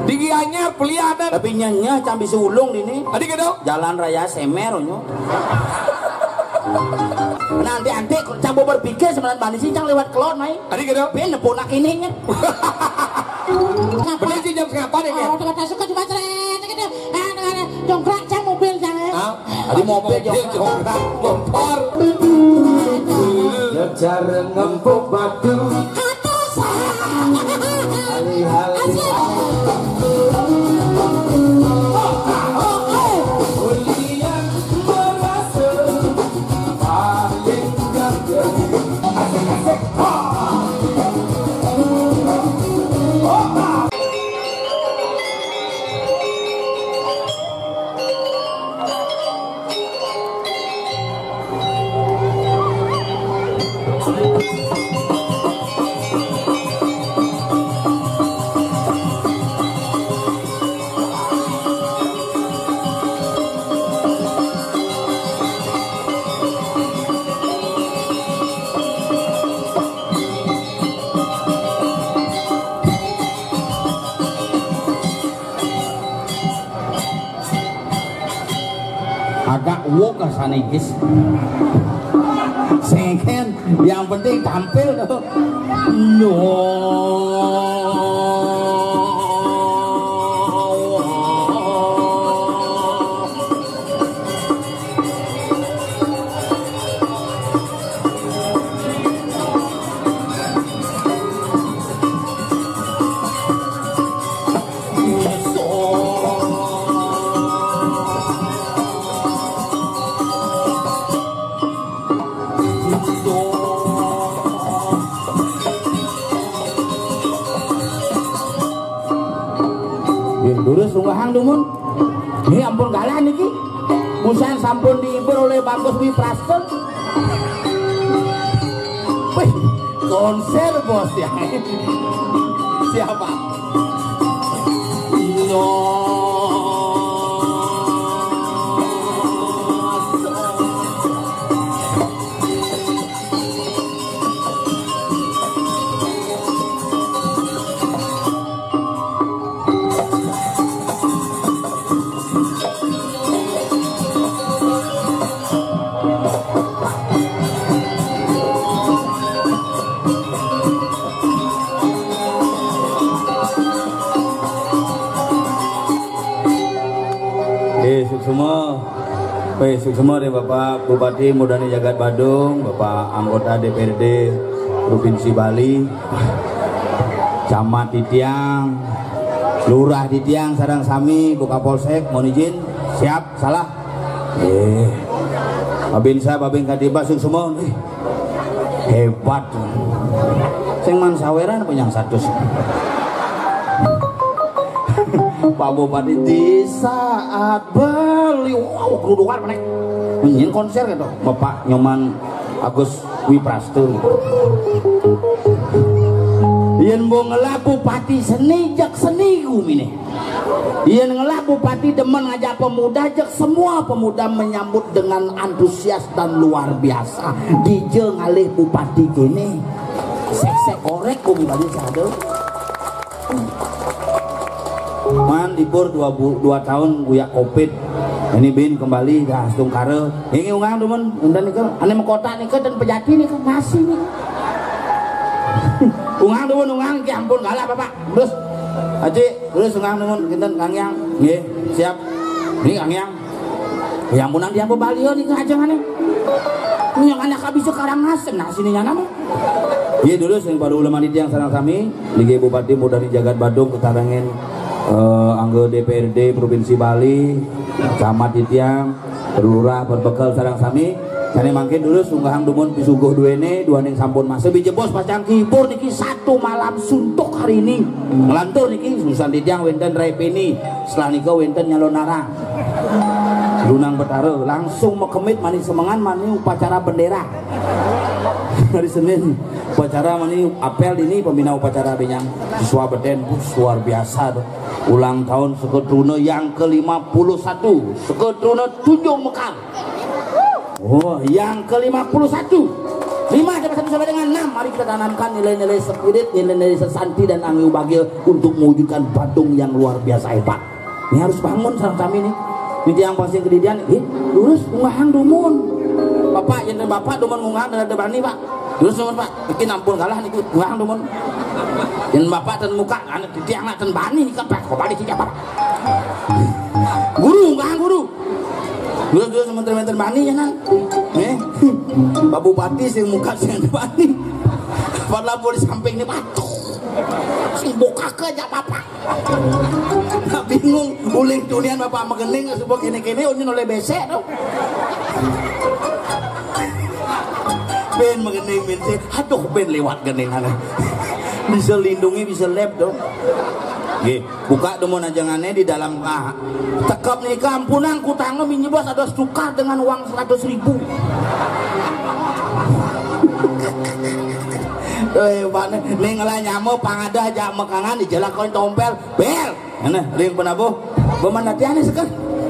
Digi anyar pelianan. Tapi nyanya can bisa ulung ini. Adik gitu. Jalan raya Semer nyo. Nanti cang berpikir sebenarnya bani sih cang lewat kelon mai. Adik gitu. Ben neponak ini nya. Bener sih jam berapa nih ya? Kata suka cuma ceret gitu. Jongkrak cang mobil cang. Adi mobil jongkrak motor. Ngejar ngempuk batu. Alih-alih. agak wok lah sanigis. Sengken yang penting tampil tuh. No. Lurus sungguhan dumun. Ini ampun galah niki. Musan sampun dihibur oleh Bagus Wipraston. Wih, konser bos ya. Siapa? No. Semua deh Bapak Bupati Mudani Jagat Badung, Bapak anggota DPRD Provinsi Bali, Camat di Tiang, Lurah di Tiang, Sarang Sami, Buka Polsek, mohon izin, siap, salah. Babinsa, Babin Katiba, semua, hebat. Sing man saweran penyang satu. Pak Bupati di saat beli wow kerudukan mana ingin konser gitu Bapak Nyoman Agus Wipraston yen mau ngelak Bupati seni jak seni gumine yen ngelak Bupati demen ngajak pemuda jak semua pemuda menyambut dengan antusias dan luar biasa DJ ngalih Bupati gini sek-sek korek gumine sado man libur 2 tahun guyak covid ini bin kembali dah astung kare ini ungang teman undan nikel ane mekota nikel dan pejati nikel nasi nih ungang teman ungang ki ampun galah Bapak terus aji terus ungang teman kinten Kang Yang nggih siap ini Kang Yang yang punang dia Bali nih aja mana yang anak habis sekarang ngasem nasi nih nyana iya dulu sing baru ulama di Tiang Sarang Sami di Bupati Mudani Jagat Badung ketarangin anggota DPRD Provinsi Bali, Camat di Tiang, Lurah berbekal Sarang Sami. Jane mangkin dulu sunggahan dumun pisuguh duene, dua ning sampun masuk bijebos pacang kibur niki satu malam suntuk hari ini. Ngelantur niki Susan di Tiang wenten Raipini, setelah nika wenten Nyalonara. Lunang Betara langsung mekemit manis semangan mani upacara bendera. Hari Senin upacara mani apel ini pembina upacara benyang siswa beden luar biasa tuh. Ulang tahun Seketruna yang ke-51 Seketruna Tunjung Mekar. Oh yang ke-51 5 sampai dengan 6. Mari kita tanamkan nilai-nilai spirit, nilai-nilai sesanti dan angin bagil untuk mewujudkan Badung yang luar biasa hebat. Ini harus bangun sareng kami nih. Ini yang pasti kedidian, lurus ungahan dumun. Bapak, yang bapak dumun ungahan dan ada bani pak. Lurus dumun pak, bikin ampun kalah nih ungahan dumun. Yang bapak dan muka, anak tiang nak dan bani nih kan, kok balik siapa? Guru, ungahan guru. Lurus sementara bani ya nan. Pak Bupati sing muka sing bani. Padahal boleh samping ini batu. Sing buka ke aja bapak. Nah, bingung uling dunian bapak megening sebuah kene-kene unyin oleh besek tau. Ben megening bensin, aduh ben lewat gening ana. Bisa lindungi bisa lep dong. Nggih, buka demun ajangannya di dalam tekap nih kampunan kutangnya minjem bos ada tukar dengan uang 100.000. Nih ngelah nyamuk pangada aja mekangan dijelak koin tompel bel nah ring penabuh beman latihan sekan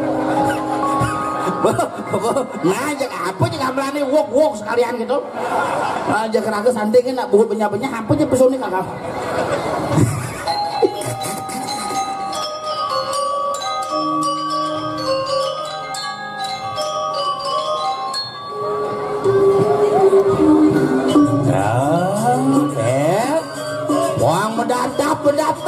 nah aja apa aja gambarnya wok sekalian gitu aja keraga santingin nak buat benya-benya apa aja pesoni kakak Wang mendatap.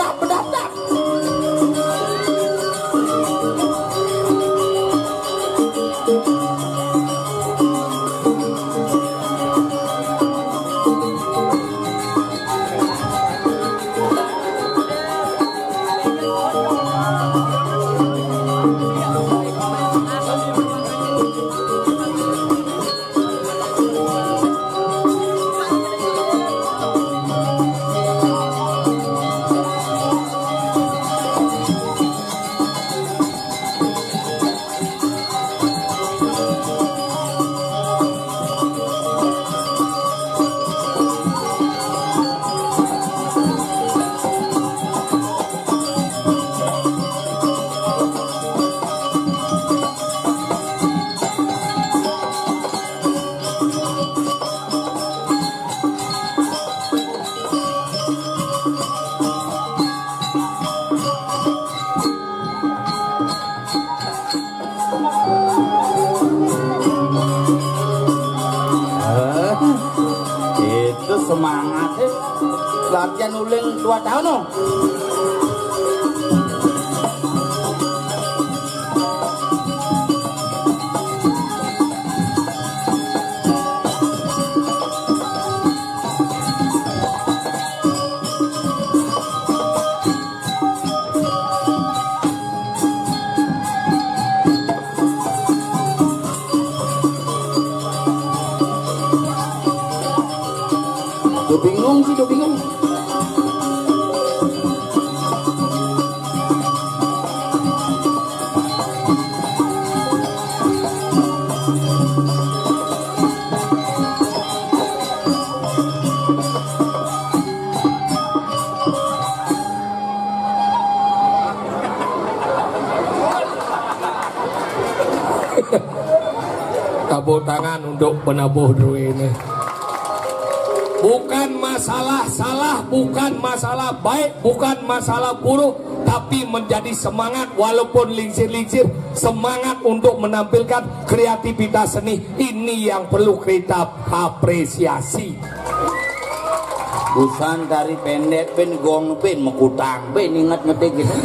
Semangat latihan uling 2 tahun no. Udah bingung. Tepuk tangan untuk penabuh duit ini. Bukan masalah salah, bukan masalah baik, bukan masalah buruk, tapi menjadi semangat walaupun lingsir-lingsir, semangat untuk menampilkan kreativitas seni. Ini yang perlu kita apresiasi. Busan dari pendek, ben gong, ben mekutang, ben ingat ngetik gitu.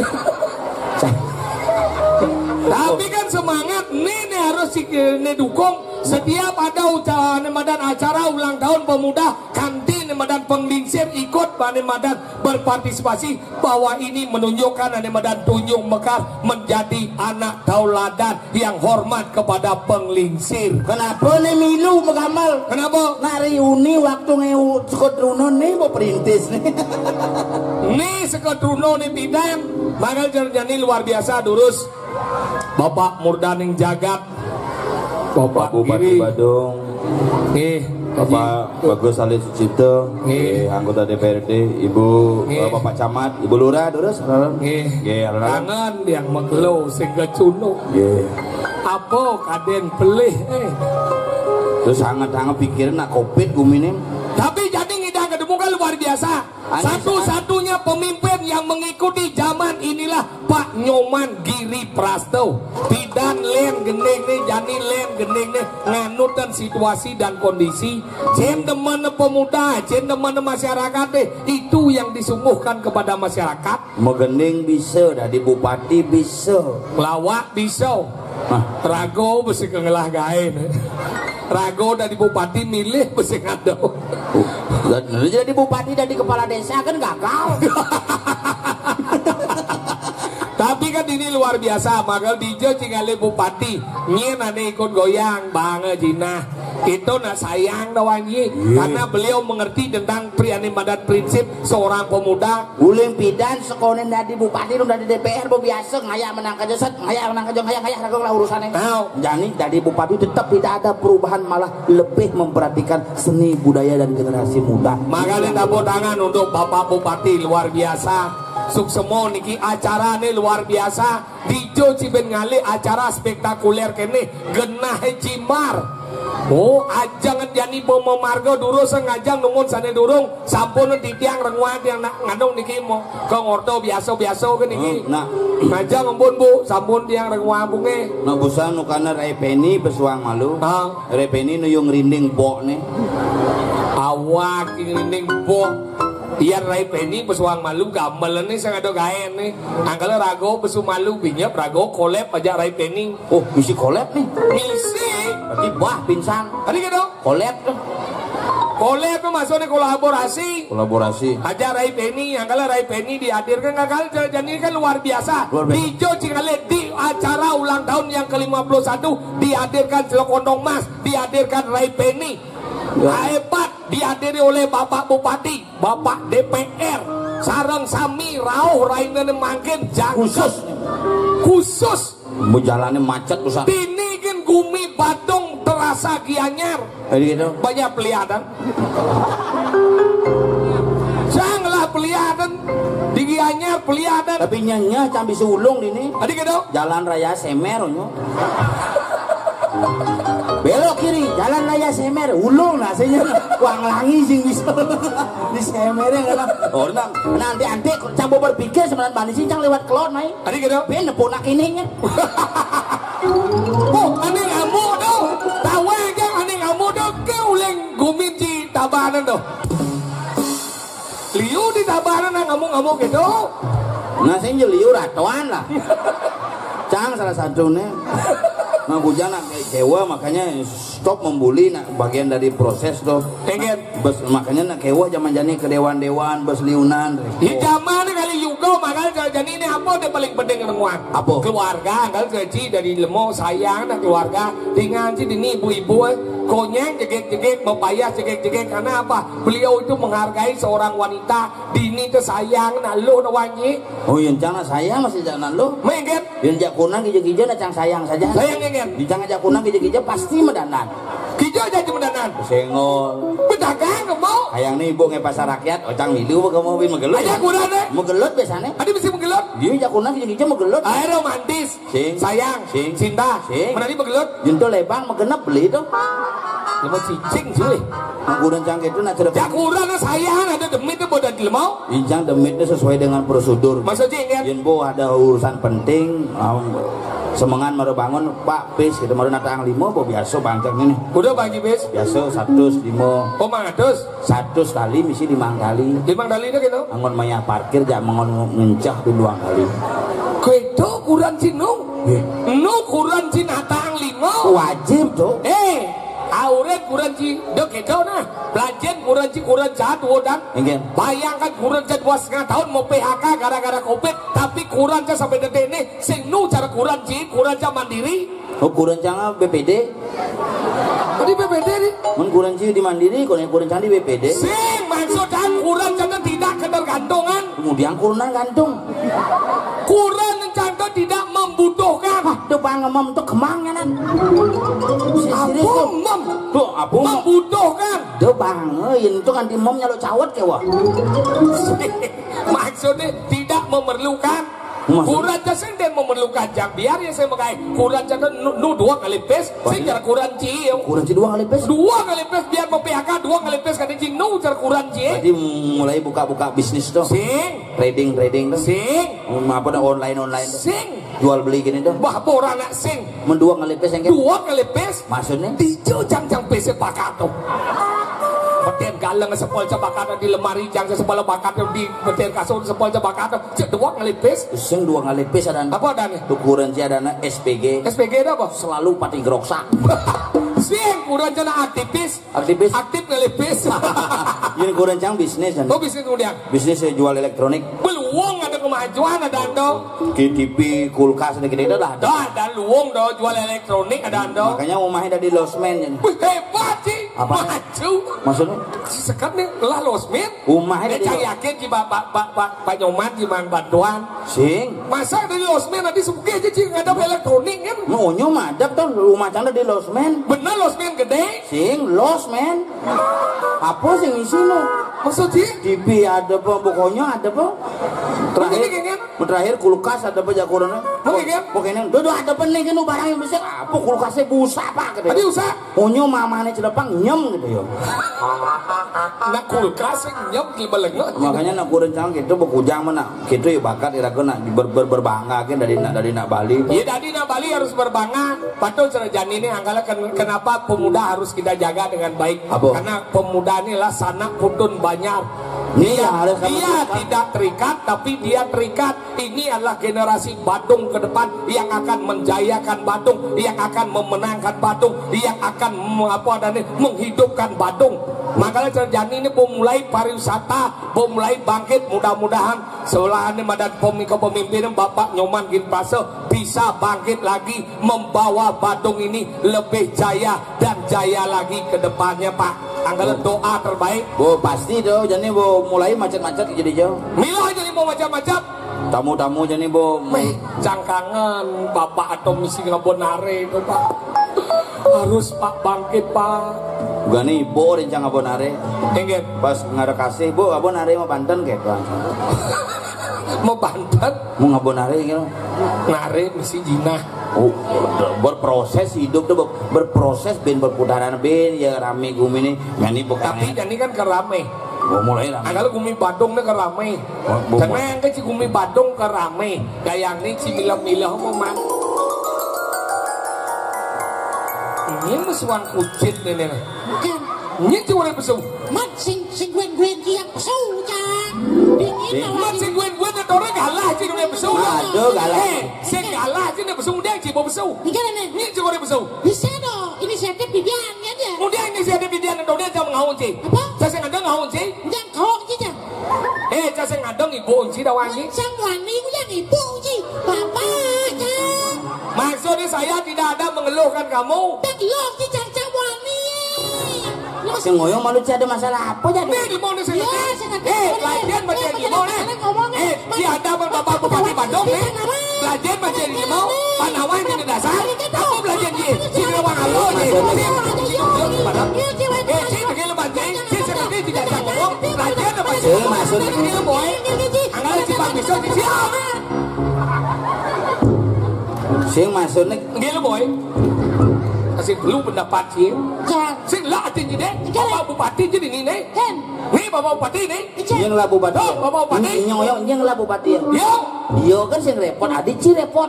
Tapi kan semangat ini harus didukung. Setiap ada acara ulang tahun pemuda, kantin Madan penglingsir ikut Madan berpartisipasi bahwa ini menunjukkan Madan Tunjung Mekar menjadi anak tauladan yang hormat kepada penglingsir. Kenapa nih milu mengamal? Kenapa? Nariuni waktu ngeu sekodruno nih mau perintis nih. Nih sekodruno nih bidang, bakal jadi luar biasa durus. Bapak Murdaning Jagat, Bapak Bupati Badung, Bapak Bagus Ali Sucipto, anggota DPRD, Ibu Bapak Camat, Ibu Lurah, terus, tangan yang megelo sehingga cuno. Apa kaden pelih, Terus hangat-hangat pikirin nak covid guminin. Tapi jadi ngidang kedemukan luar biasa. Satu-satunya pemimpin yang mengikuti zaman inilah Pak Nyoman Giri Prasto. Pidan len gendeng nih, jani len gendeng nih, nganutan situasi dan kondisi. Cendeman pemuda, cendeman masyarakat deh, itu yang disungguhkan kepada masyarakat. Megending bisa, dari bupati bisa, Lawak bisa. Rago besi kengelah gain. Rago dari bupati milih besi ngado. Jadi bupati dari kepala desa kan gagal. Tapi kan ini luar biasa, maka dijo cingale bupati nyen ane ikut goyang banget Cina. Itu nak sayang dawangi karena beliau mengerti tentang priani madat prinsip seorang pemuda. Uling pidan sekonen dari bupati dari DPR biasa ngayak menang kejeset, ngayak menang kejong ngayak ragu lah urusannya. Jadi dari bupati tetap tidak ada perubahan, malah lebih memperhatikan seni budaya dan generasi muda. Maka tepuk tangan untuk Bapak Bupati luar biasa. Suksemo niki acara ini luar biasa. Dijo Ciben ngali acara spektakuler kene genah Cimar. Oh, ajang jani bomo margo duru sengajang nungun sane durung sampun titiang rengwat yang ngandung niki mo ke ngorto biasa-biasa ke niki. Nah, ngajang embun Bu, sampun tiang rengwat bunge. Nah, busan nukana repeni besuang malu. Repeni nuyung rinding bok nih. Awak rinding bok. Iya rai peni pesuang malu gamel nih saya ada gaen nih. Angkala rago pesu malu binyap rago kolep aja rai peni. Oh, misi kolep nih. Misi. Berarti bah pinsang. Tadi gitu. Kolep tuh. Kolep tuh masuknya kolaborasi. Kolaborasi. Aja rai peni, angkala rai peni dihadirkan ngakal jadi kan luar biasa. Dijo cingale di acara ulang tahun yang ke-51 dihadirkan Celokondong Mas, dihadirkan rai peni. Hebat dihadiri oleh Bapak Bupati, Bapak DPR, sareng sami rauh rainane mangkin khusus mau jalannya macet pusat. Ini kan gumi Badung terasa gianyar. Gitu. Banyak pelihatan. Janganlah pelihatan di gianyar pelihatan. Tapi nyanya cambi sulung ini. Adik gitu. Jalan Raya Semer nyo. Belok kiri, jalan raya Semer, ulung lah saya kuang langi sing bisa di Semernya kan. Oh nanti campur berpikir sebenarnya bani sincang lewat kelon mai. Tadi gitu. Ben neponak ininya. Oh, ane ngamuk dong. Tawe kan ane ngamuk dong. Kau leng guminci tabanan dong. Liu di tabanan ngamuk-ngamuk gitu. Nah saya liu ratuan lah. Cang salah satunya. Nah hujan kewa makanya stop membuli nak bagian dari proses tuh. Bes makanya nak kewa zaman jani ke dewan-dewan bes liunan. Di zaman kali juga makanya jadi ini apa yang paling penting renguan? Apa? Keluarga kalau gaji dari lemo sayang dan keluarga dengan sih ini ibu-ibu konyeng jegek-jegek mempayah jegek-jegek karena apa? Beliau itu menghargai seorang wanita dini itu sayang nak lo nawanyi. Oh yang jangan sayang masih jangan lo. Mengget. Yang jakunan gija-gija nak cang sayang saja. Sayang ngenget. Di jangan jakunan gija-gija pasti medanan. Gija aja medanan. Sengol. Pedagang mau. Hayang nih ibu nge pasar rakyat, ocang milu kamu bin megelut. Aja kurang deh. Megelut biasanya. Ada mesti megelut. Dia jakunan gija-gija megelut. Air romantis. Sing. Sayang. Sing. Cinta. Sing. Mana di megelut? Junto lebang megenap beli itu. Lemo cicing cuy. Angkuran cang itu nak cerita. Jakuran sayang ada demit itu bodoh di lemau. Injang demitnya sesuai dengan prosedur. Maksudnya kan? Jinbo ada urusan penting. Semangan mau bangun Pak Pis kita mau natang limo bo biasa bangcang ini. Udah bagi bis. Biasa 100 limo. Oh 100. 100 kali misi 5 kali. 5 kali itu gitu. Angon maya parkir jak mengon ngencah di 2 kali. Kedo kurang cinung. Nu kurang cin natang limo. Wajib tuh. Auret kurang ci dek kedo nah. Pelajen kurang ci kurang jahat wodan. Bayangkan kurang jahat 2,5 tahun mau PHK gara-gara Covid, tapi kurang jahat sampai detik ini sing nu cara kurang ci kurang jahat mandiri. Oh kurang jangan BPD. Tadi BPD nih. Men kurang ci di mandiri, kurang jangan di BPD. Sing maksudnya kurang jahat tidak ketergantungan. Kemudian kurang gantung. Kurang jangan tidak membutuhkan. Tuh pangemem tuh kemangnya nan. Abung mem. Tuh abung membutuhkan. Tuh bang, itu kan di momnya lo cawat kewa. Maksudnya tidak memerlukan. Kurang jaseng dan memerlukan jang biar ya saya pakai kurang jaseng nu 2 kali pes, saya cara kurang cio. Kurang 2 kali pes. 2 kali pes biar mau PHK 2 kali pes kan cing nu cara kurang cio. Jadi mulai buka-buka bisnis tuh. Sing. Trading tuh. Sing. Apa dah online tuh. Sing. Jual beli gini tuh. Wah boran nak sing. 2 kali pes yang 2 kali pes. Maksudnya? Dijo jang pes pakat tuh. Beten galeng sepol bakat di lemari jang sepol bakat di beten kasur sepol bakat cek 2 kali pes. Sing 2 kali pes ada. Apa ada nih? Ukuran si ada SPG. SPG ada apa? Selalu pati geroksa. Sing kurang jana aktivis. Aktif ngelipis. Ini kurang jang bisnis kan. Oh bisnis kemudian. Bisnis jual elektronik. Beluang ada kemajuan ada ando. TV, kulkas gede-gede dah ada. Ada luang do jual elektronik ada ando. Makanya rumahnya ada di losmen. Hebat sih. Apa? Maju. Maksudnya? Sekarang nih lah losmen. Rumahnya cari yakin di Pak Nyoman di bantuan. Sing. Masa dari losmen nanti suka aja sih nggak ada elektronik kan? Mau madap tuh rumah canda di losmen. Bener losmen gede. Sing losmen. Apa sing isi lo? Maksudnya? TV ada apa? Pokoknya ada apa? Terakhir kulkas ada apa jakurana? Pokoknya dodo ada apa nih kan barang yang besar. Apa kulkasnya busa pak? Tadi usah. Onyo mamane celepang nyem gitu ya. Nak kulkas nyem kibaleng. Makanya nak kurang cang gitu bekujang mana? Gitu ya bakat irakeun nak berbangga kan dari nak Bali. Iya dari nak Bali harus berbangga. Patul Serajani ini angkala kenapa pemuda harus kita jaga dengan baik? Apa? Karena pemuda ini lah sanak putun banyak. Dia tidak terikat tapi dia terikat. Ini adalah generasi Badung ke depan yang akan menjayakan Badung, yang akan memenangkan Badung, yang akan menghidupkan Badung. Makanya Serjani ini mulai pariwisata, mulai bangkit. Mudah-mudahan seolahannya madan pemimpin Bapak Nyoman Ginprase bisa bangkit lagi membawa Badung ini lebih jaya dan jaya lagi ke depannya Pak. Anggalan doa terbaik. Bo pasti doh, jadi bo mulai macet-macet jadi jauh. Mila jadi mau macam-macam. Tamu-tamu jadi bo. Cangkangan Bapak atau misi ngabonare itu Pak. Harus Pak bangkit Pak. Bukan nih bo rencang ngabonare. Enggak. Pas ngada kasih bo ngabonare mau Banten kayak tuan. Mau Banten? Mau ngabonare gitu. Nare misi jinah. Oh, berproses hidup tuh berproses ben berputaran ben ya rame gumi nih yani bukan. Tapi ini kan kerame. Oh, mulai rame. Kalau gumi Badung nih kerame. Karena yang ke gumi Badung kerame. Kayak ini si milah-milah man. Ini mesuan kucit nih nih. Bukan. Ini cuma pesu. Mat sing guen yang pesu cak. Dingin Mat sing guen ada orang galah sih nih pesu. Aduh galah. Sing galah sih nih pesu dia sih mau pesu. Ini cuma pesu. Bisa dong. Inisiatif Bibian aja. Udah inisiatif Bibian atau dia jangan ngawon sih. Apa? Saya ngadeng ngawon sih. Udah kau aja. Saya ngadeng ibu unci dawan sih. Wani udah ibu unci. Bapak cak. Maksudnya saya tidak ada mengeluhkan kamu. Belum sih cak wani. Si ngoyong malu ada masalah apa jadi? Di mana saya? Pelajaran macam di mana? Si ada bapak bupati Bandung nih. Pelajaran macam di mana? Panawan di dasar. Aku belajar di sini orang Alo nih. Si begini banteng. Si seperti tidak ada ngomong. Pelajaran apa sih? Masuk ini boy. Anggaran si Pak Bisa di siap. Sing masuk nih. Gila boy. Kasih belum pendapat sih. Sing lah atin jadi. Bapak bupati jadi ini nih. Nih bapak bupati nih. Yang lah bupati. Bapak bupati. Yang lah bupati. Yo kan sing repot. Adik sih repot.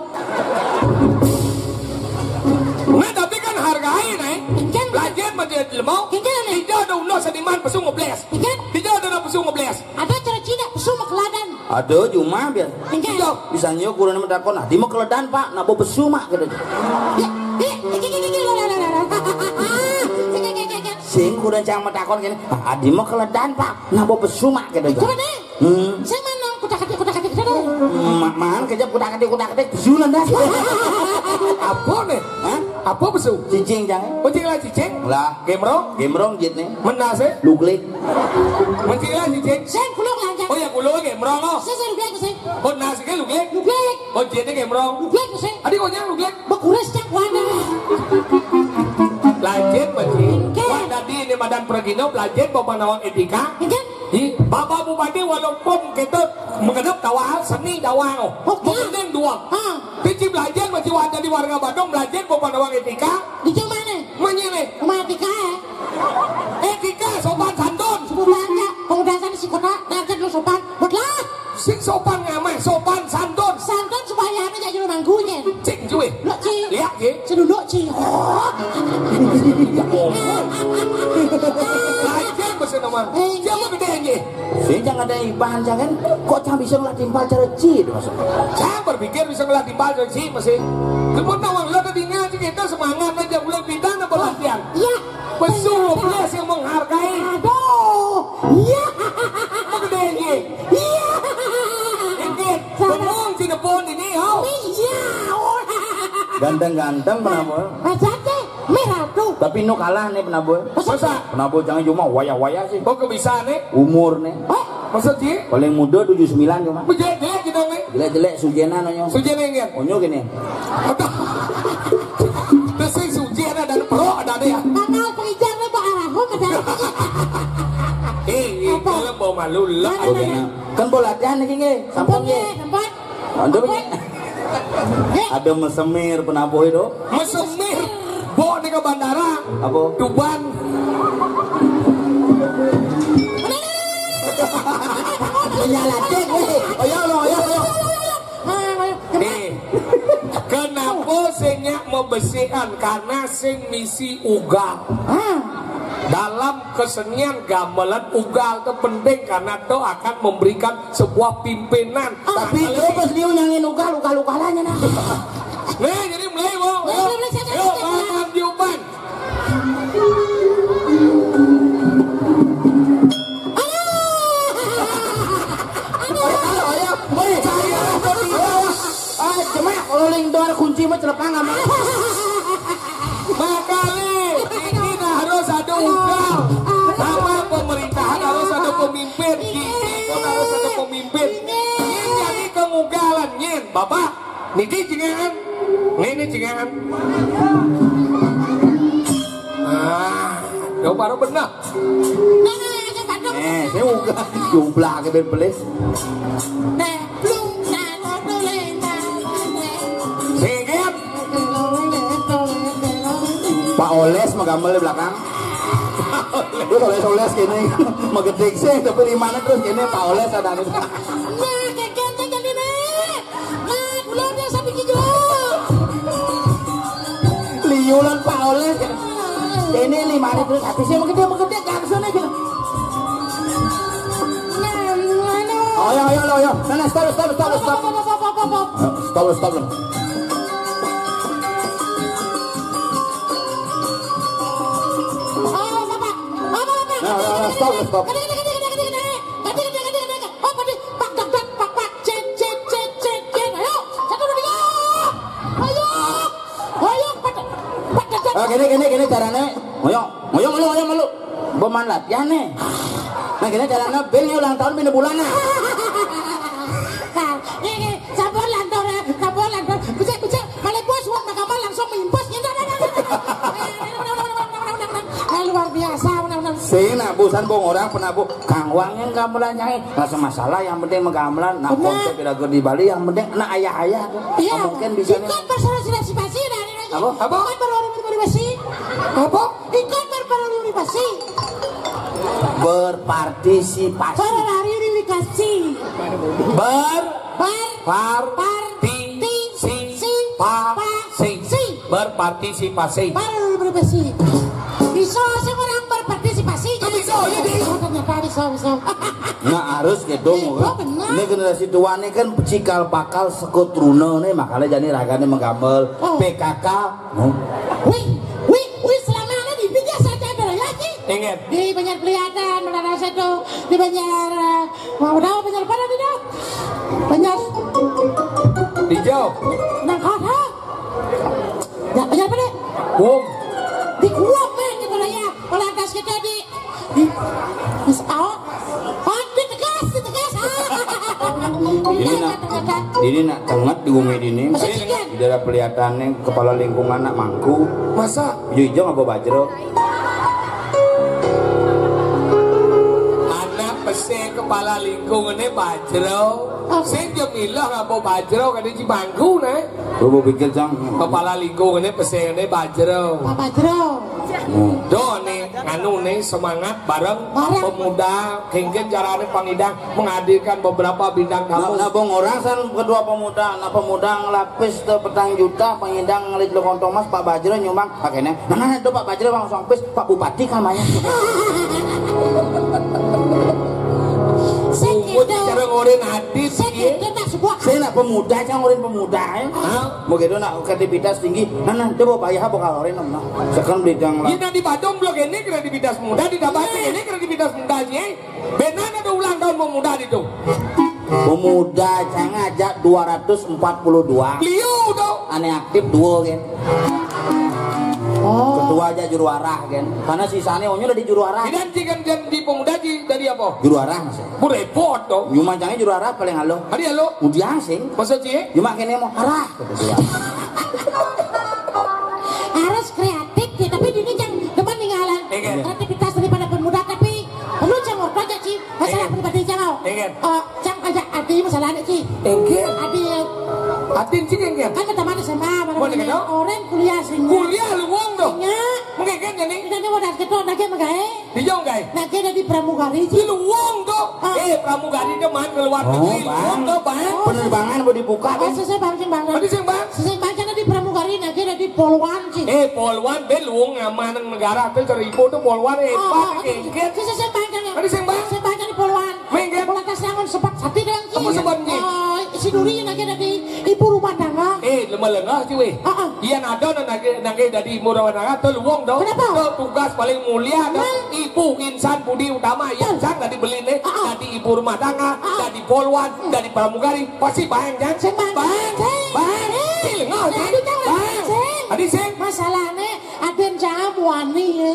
Nah tapi kan hargai nih. Belajar macam lemau. Tidak ada ulah seniman pesu ngebles. Tidak ada pesu ngebles. Ada cara Cina pesu makeladan. Ada cuma biar. Bisa nyok kurang mentakon. Di mau keledan pak. Nabo besu mak gitu. Sing kurang jangan mentakon gini. Adi mau keledan pak. Nabo besu mak gitu. Gimana? Saya mana kuda-katik sana. Mana kejap kuda-katik besulan dah. Apa nih? Apa besu? Cicing jangan. Mencing lah cicing. Lah. Gemrong jit nih. Menas eh? Luglik. Mencing lah cicing. Saya kulung aja. Oh ya kulung gemrong oh. Saya luglik ke saya. Menas ke luglik. Oh jitnya gemrong. Luglik ke saya. Adik kau nyang luglik. Bakuras cak wana. Lanjut mencing. Wah tadi ini madan pergino lanjut bapak nawang etika. Bapak Bupati walaupun kita mengenap dakwah seni dakwah mengenang dua. Tapi belajar masih wajar di warga Bandung belajar kepada orang etika. Di mana? Menyele. Etika Etika sopan santun. sebenarnya pengudasan si kota dan lu sopan. Betul. Sing sopan ngameh sopan santun. Santun supaya anu jadi manggunya. Cing cuy. Lok ci. Lihat ye. Seduduk ci. Belajar mesti nama. Siapa gede ye? Sing jangan ada bahan jangan kok jangan bisa ngelatih cara cid maksud. Saya berpikir bisa ngelatih bal sih masih. Kemudian awang lo tadinya kita semangat aja bulan kita nak berlatihan. Iya. Besul plus yang menghargai. Aduh. Iya. Apa gede ye? Iya. Ingin bengong Cirebon ini hau. Iya. Ganteng-ganteng penabuh. Ajate merah tuh. Tapi nu kalah nih penabuh. Masa? Penabuh jangan cuma waya-waya sih. Kok kebisaan nih? Umur nih. Maksud sih? Paling muda 79 cuma. Jelek kita nih. Jelek-jelek sujena nonyo. Sujian ingin. Onyo gini. Terus sujian ada pro ada ya. Bakal pengijarnya Pak Arahum ada. Kalau bawa malu lah. Kan bola latihan nih nge. Sampun nge. Tempat. Ando nge. Ada mesemir penabuh itu. Mesemir. Bawa di ke bandara. Apa? Tuban. Nyala cek weh. Ayo lo, ayo. Kenapa singnya membersihkan? Karena sing misi ugal. Dalam kesenian gamelan ugal itu penting karena itu akan memberikan sebuah pimpinan. Tapi itu pas dia nyangin ugal-ugalannya nah. Nih jadi mulai mau. Yuk makan diupan. Kalau door kunci mah celepang sama. Makanya ini harus ada ugal. Sama pemerintahan harus ada pemimpin. Pun harus ada pemimpin. Ini jadi kemugalan nyen. Bapak, niki jenengan. Ini jenengan. Kau baru benar. Saya ugal jumlah ke bebelis. Sikit. Pak Oles menggambar di belakang. Terus oles gini, mengedik sih, tapi di mana terus gini Pak Oles ada nih. Liulan Pak Oles. Ini 5 hari terus habisnya mengedik gak kesana gitu. Ayo. Nah, stop. Stop. Stop. Gini caranya. Ayo. Boman latihan nih. Nah gini caranya Bel ulang tahun pindah bulan nah. Ini sabar lantor. Bisa kalau bos buat makaman langsung mengimpos. Luar biasa. Sina busan bong orang penabuh Kang Wangin gamelan nyai nggak masalah yang penting menggamelan nah konsep tidak di Bali yang penting anak ayah iya mungkin bisa nih ikut berpartisipasi dari apa ikut berpartisipasi apa ikut berpartisipasi berpartisipasi bisa seorang berpartisipasi bisa ya deh bisa nah harus gitu ini generasi tua nih kan cikal bakal sekut runa nih makanya jadi raganya menggamel PKK wih selama ini di pinggir saja ada lagi ingat di Banjar Peliatan Menara Satu di Banjar Banjar pada tidak Banjar dijauh Nangkota Banjar pada di kuap gitu lah ya kalau atas kita di ini nak tengah di bumi ini di daerah Pelihatannya kepala lingkungan nak mangku masa hijau nggak bawa bajro anak kepala lingkungannya Bajro. Sing jemilah ngapa Bajro kan di Cibangku nih. Gua pikir cang Kepala lingkungannya pesennya Bajro. Pak Bajro. Do nih nganu nih semangat bareng pemuda kengken caranya pangidang menghadirkan beberapa bintang tamu. Nah, bong orang san kedua pemuda, nah pemuda ngelapis ke petang juta, pengidang ngelit lo kontong mas Pak Bajro nyumbang pakainya. Nah itu Pak Bajro bang songpis Pak Bupati kamanya. Umur cara ngorin hadis Saya tak sebuah. Saya nak pemuda, jangan ngorin pemuda ya. Begitu nak kreativitas tinggi. Nah itu bawa bayar apa kalau ngorin nah. Sekarang bidang lah. Kita di Badung blok ini kreativitas muda, di Dabati ini kreativitas muda sih. Benar ada ulang tahun pemuda itu. Pemuda jangan ngajak 242. Beliau tuh. Aneh aktif dua kan. Ketua aja juru arah kan. Karena sisanya udah di juru arah. Dan jika di pemuda dari apa? Juru arah mas. Bu repot dong. Cuma jangan juru arah paling halo. Hari halo. Udah asing. Maksud sih? Cuma kene mau arah. Harus kreatif ya, tapi ini jangan depan ninggalan. Kreativitas daripada pemuda tapi perlu jangan aja sih. Masalah pribadi jangan. Jangan aja adi masalahnya sih. Atin sih kan? Kan kita mana sama Boleh kan? orang kuliah sih. Kuliah lu wong dong. Mungkin kan jadi. Kita ni wadah ketua nak magae. Di jong guys. Nak di pramugari Di lu wong dong. Pramugari ke mana keluar negeri. Wong dong bang. Penerbangan mau dibuka kan? Saya bang sing bang. Tadi sing bang. Sing bang di pramugari nak di Polwan sih. Polwan ben lu wong ngaman negara tuh seribu tuh Polwan hebat kengket. Saya bang kan. Tadi sing bang. Saya bang di Polwan. Mengket. Pola kasangan sepat sati dengan sih. Apa sebabnya? Si Duri nak di ibu rumah tangga. Lemah lengah sih weh. Iya nado nage dari ibu rumah tangga tuh lu wong dong. Kenapa? Tugas paling mulia dong. Ibu insan budi utama yang jangan dari beli nih. Dari ibu rumah tangga, dari Polwan, dari pramugari pasti bang kan? Bang. Lengah sih. Bang. Adi sing. Masalahnya ada jamuani ya.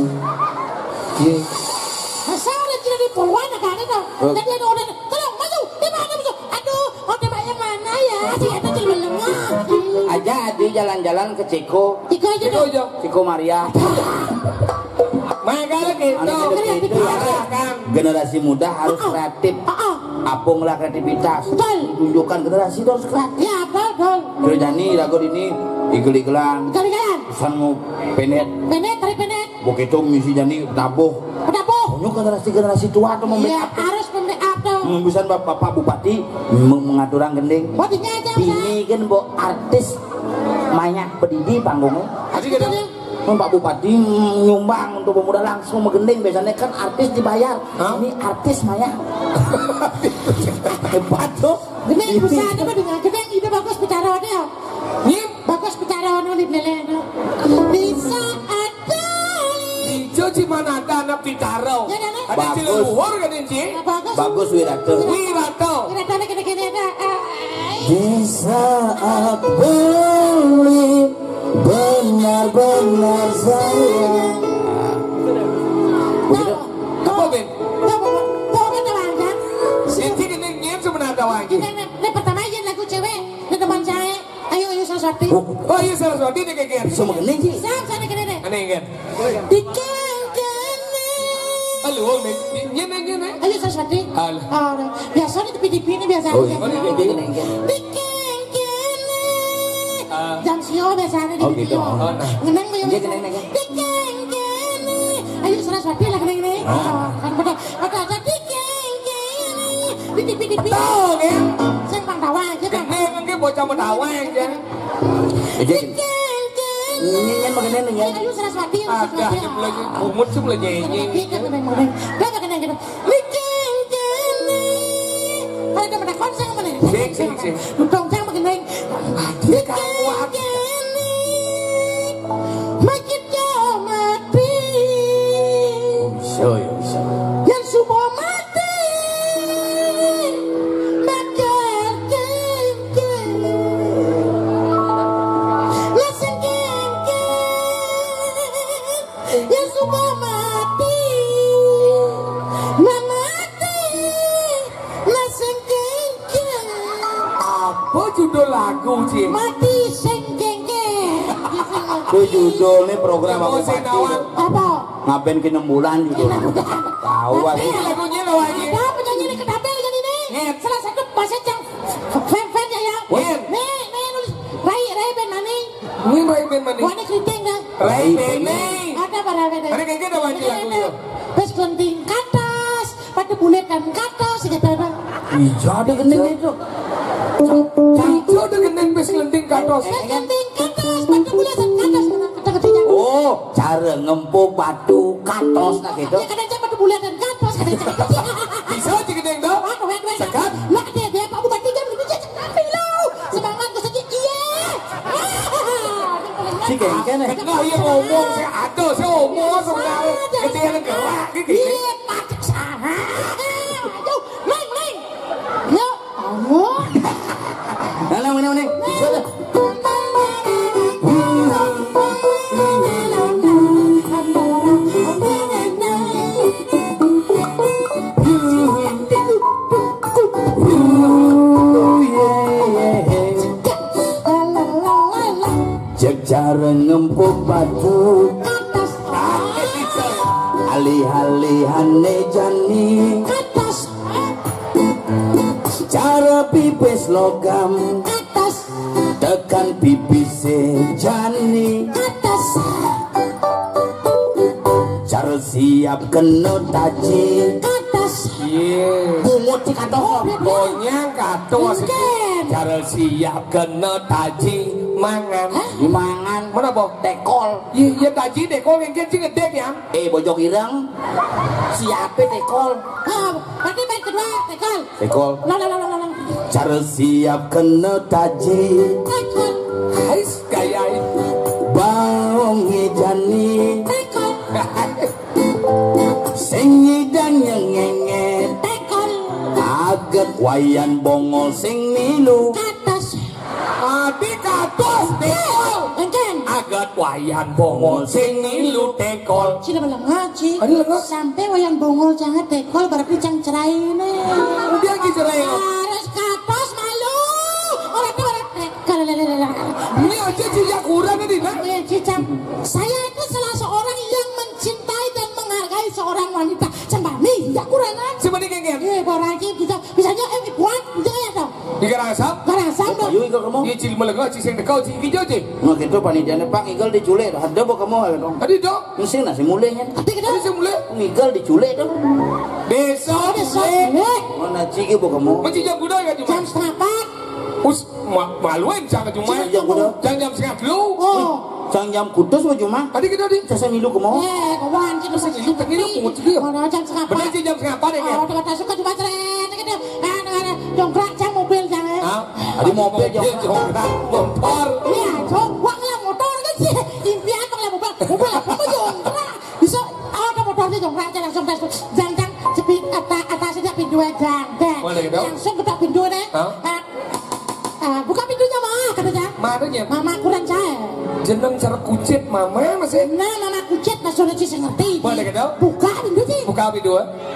Masalah tidak di Polwan kan itu. Jadi ada orang tolong masuk. Di mana masuk? Aduh, hotel yang mana ya? Si eta jadi lengah. Aja adi jalan-jalan ke Ciko. Iko aja dong. Ciko Maria. Makanya gitu. Generasi muda harus kreatif. Apung lah kreativitas. Tunjukkan generasi itu harus kreatif. Ya, betul. Terus Jani lagu ini igel-igelan. Kali-kalian. Pesan mau penet. Tarik penet. Begitu misi Jani tabuh. Tunjuk generasi tua atau Iya, harus membackup dong. Bisa Bapak Bupati mengaturang gending. Bodinya aja. Ini kan artis banyak pedidi panggungnya. Pak Bupati nyumbang untuk pemuda langsung menggending. Biasanya kan artis dibayar. Ini artis Maya. Hebat tuh. Gini bisa aja mah dengan gini ide bagus bicara dia. Bagus bicara di belakang. Bisa ada. Ijo di mana ada anak Pitaro. Ada Cileluhur kan ini? Bagus Wirato. Wirato gini ada. Di saat beli benar-benar sayang. Apa Ben? Tuh kan kan? Sinti gini sebenarnya lagi. Ini pertama aja lagu cewek. Ini teman saya. Ayo Saraswati. Oh iya Saraswati nih kayak Bisa mengenai sih. Sana gini deh. Aneh kan? Halo, nyene. Ayo Saraswati. Biasa di tepi-tepi ini biasa. Oh iya. Jam sio biasanya di gitu. Ngeneng mo yung Ngeneng. Ayo Saraswati lah ngeneng. Kan betul. Ada di tepi-tepi. Tahu kan? Saya bang tawang aja bang. Neng kan bocah menawang aja. Ini mengenai ya. Ayo Saraswati. Ada yang lagi umut sih mulai nyanyi. Kalau ada pada konser mana? Sing. Dudong jangan mengeneng. Dia kawan. Makin jauh mati. Bisa. Yang semua mati. Makan kengkeng. Langsung kengkeng. Yang semua mati. Apa judul lagu sih? Mati sengkengke. Itu judulnya program apa Bupati. Apa? Ngapain ke 6 bulan judulnya. Tahu aja. Lagunya lo lagi. Ada penyanyi Rai Bene. Ada pada beda. Ada kayak gitu wajib lagu itu. Bes kelenting katas, pada bulet dan katas kata. Iya ada gendeng itu. Itu udah gendeng bes kelenting katos. Bes kelenting katas, pada bulet dan katas kata ketiga. Oh, cara ngempuk batu katos nak gitu. Ya kadang pada bulet dan katas kata. Bisa aja gendeng dah. Sekat. Lah dia Pak Bupati kan lebih tapi lo. Semangat ke saja iya. Si kengken eh. Kenal yang ngomong saya ada saya ngomong sebenarnya. Kecil gerak gitu. Iya, pakai sana. Aduh, leng. Yo, kamu. Mana. Sudah. Cara ngempuk batu Atas, alih-alihane jani atas, cara pipis logam atas, tekan pipis jani atas. cara siap kena taji Atas, Iya. bungut di kantong Bonyang katos. Mungkin. Cara siap kena taji mangan. dimangan Mana boh? tekol Iya taji deh kau yang kecil gede ya. bojok ireng siapa tekol berarti baik kedua, tekol. tekol Lalang. cara siap kena taji Tekol, Ais gaya itu. baong jani tekol, sing ngidang nyengenget tekol. aget wayan bongol sing milu Atas, Adi katos tekol. Mungkin. Agat wayan bongol sing nilu tekol. Sila balang ngaji. Ada lengan. Sampai wayang bongol jangan tekol berarti cang cerai nih. Udah gitu cerai. Harus katos malu. Orang itu orang tekol. Ini aja jejak kurang nih nak. Cicam, saya itu salah seorang yang mencintai dan menghargai seorang wanita. Cembani, ya kurang aja. Sebenarnya kayak gini. Orang kita bisanya kuat, jangan ya dong. Ikan asap. Karena sama. ayo ikut kamu Iya cil melega ciseng dekau cil hijau cil. nah gitu panitianya pak ngigal diculik ada apa kamu dong Tadi dok. mesti nasi mulainya Tapi kita Tadi saya mulai. ngigal diculik dong Besok. besok mana cigi bu kamu Macam jam kuda kan cuma. jam setengah empat. Us maluin jangan cuma. jam kuda Jam setengah dulu. Oh, jam kudus bu cuma Tadi kita di. jasa milu kamu kawan kita masih Ini tak ini pungut dia. Mana jam setengah Benar empat. sih jam setengah apa deh kan? Oh, kita suka cuma ceret gitu. Dongkrak jam mobil jangan. Hah? Ada mobil jongkrak motor. Iya, wang lah motor kan sih. Impian bang lah mobil apa mau jongkrak? Bisa ada motornya jongkrak aja langsung tes. Jangan cepit atasnya pintu aja. Boleh, dong. Langsung ketok pintu deh. Hah? Buka pintunya mah katanya. Madanya Mama kurang saya. jeneng cara kucit mama masih. Nah, mama kucet masuk aja saya ngerti. Boleh ke dong? Buka pintu sih. Buka video.